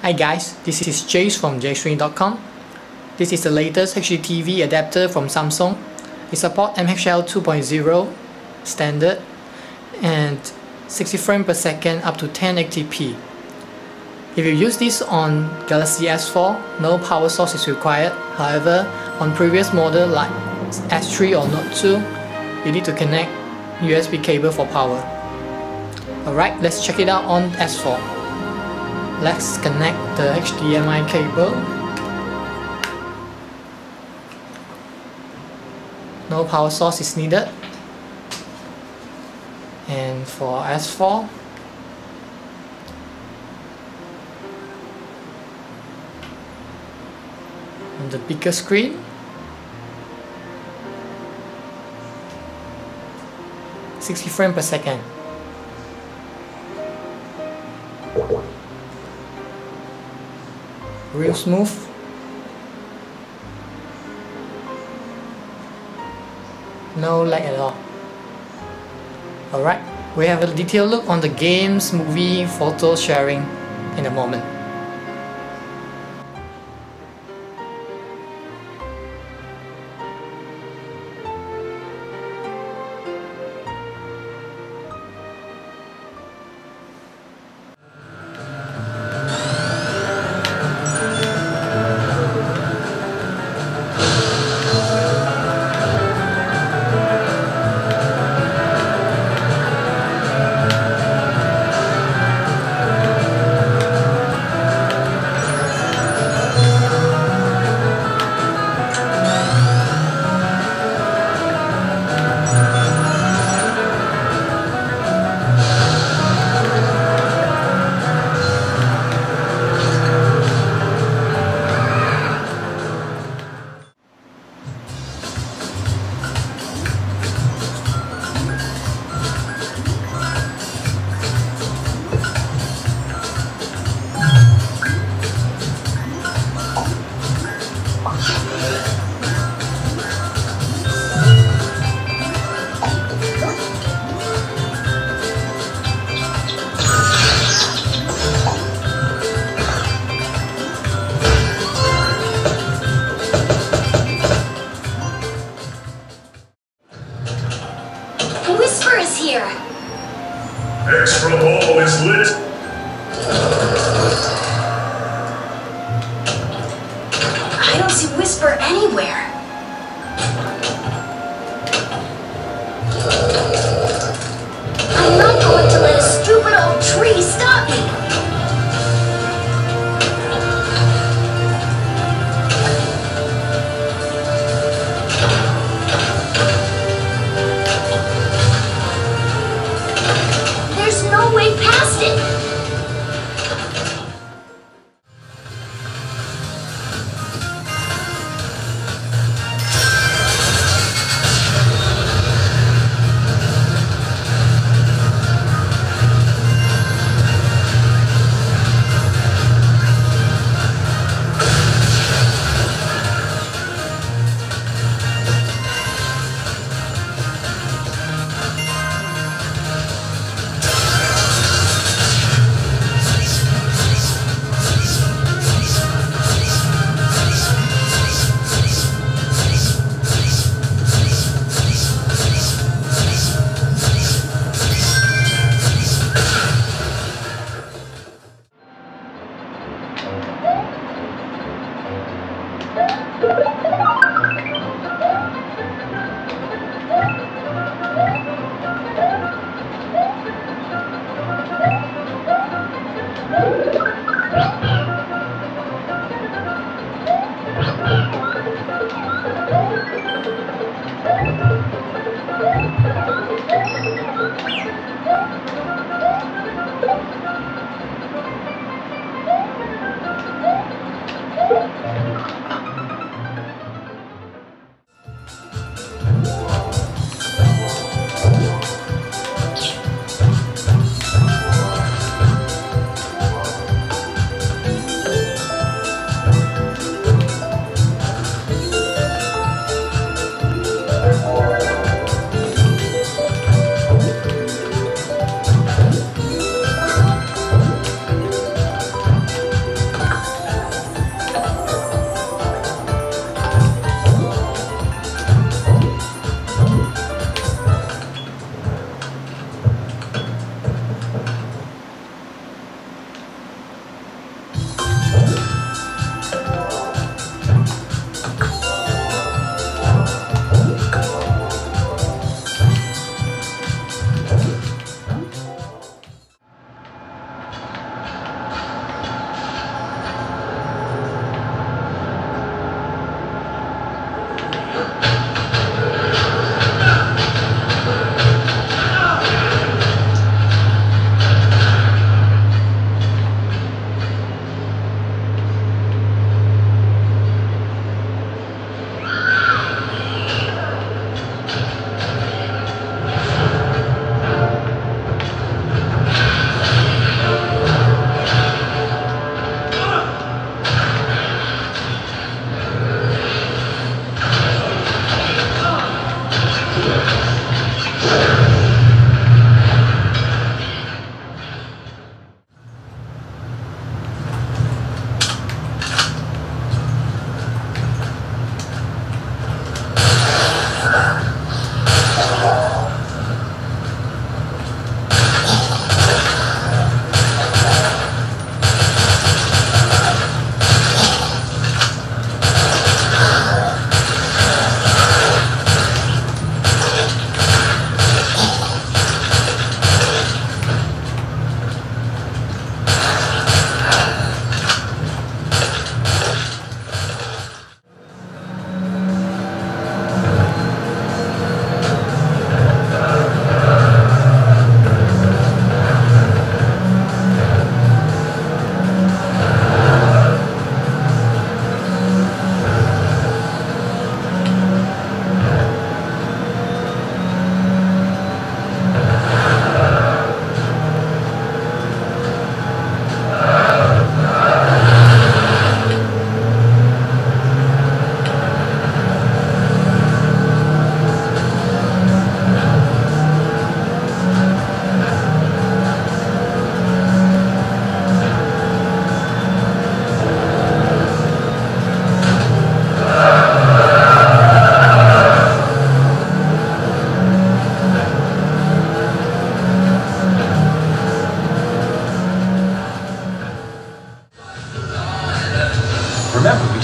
Hi guys, this is Jace from jstream.com. This is the latest HDTV adapter from Samsung. It supports MHL 2.0 standard and 60 frames per second up to 1080p. If you use this on Galaxy S4, no power source is required. However, on previous model like S3 or Note 2, you need to connect USB cable for power. Alright, let's check it out on S4. Let's connect the HDMI cable. No power source is needed. And for S4, on the bigger screen, – 60 frames per second. Real smooth. No lag at all. Alright, we have a detailed look on the games, movie, photo sharing in a moment. Whisper is here! Extra ball is lit! I don't see Whisper anywhere. I'm not going to let a stupid old tree stop me! There's no way past it!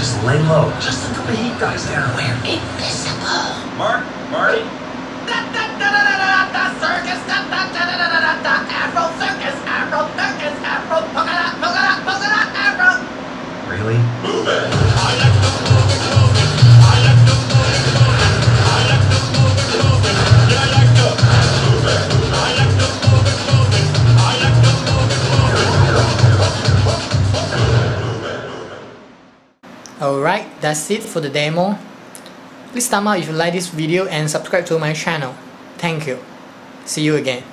just lay low. Just until the heat dies down. We're invisible. Marty? Circus, Afro circus, Afro circus, Afro polka dot, Afro. Really? Move it. Alright, that's it for the demo. Please thumb up if you like this video and subscribe to my channel. Thank you. See you again.